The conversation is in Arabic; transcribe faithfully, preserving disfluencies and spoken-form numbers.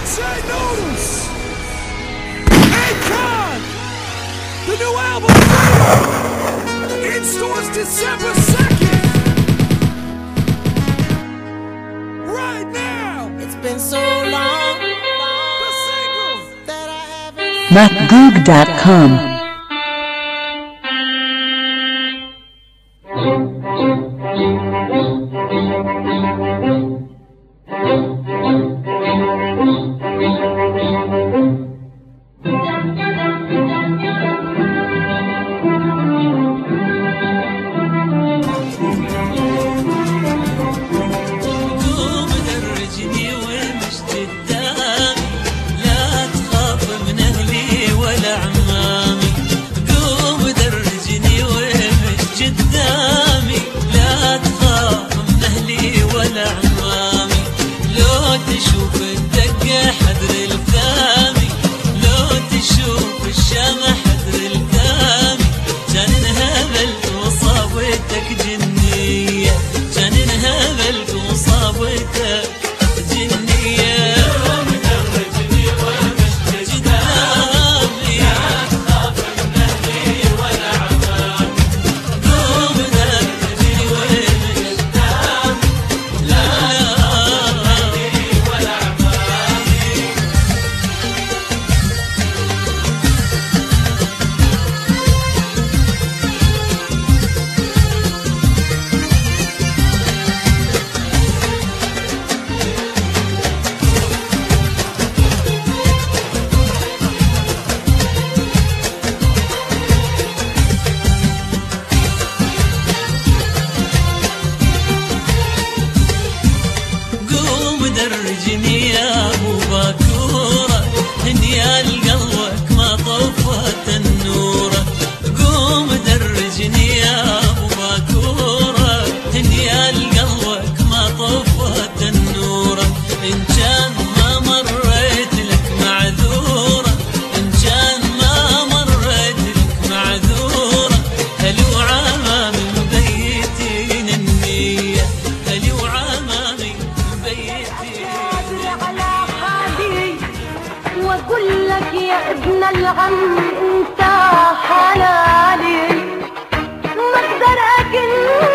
Insane Noodles! Akon! The new album, in stores December second! Right now! It's been so long, The single! that I haven't mac goog dot com. تشوف الدقة حذر الثامي، لو تشوف الشمع حذر الثامي، كان انهبل وصابتك جنية، كان انهبل وصابتك جنية. يوم درجني ومشت قدامي، لا تخاف من أهلي ولا عمامي. يوم درجني ومشت قدامي، لا درجني يا ابو باكوره، هنيال قلبك ما طفت النوره. قوم درجني يا ابو باكوره، هنيال قلبك ما طفت النوره. ان كان ما مريت لك معذوره، ان كان ما مريت لك معذوره. هلو عمامي مبيتين النيه، هلو عمامي واقول لك يا ابن العم انت حلالي، ما اقدر اكن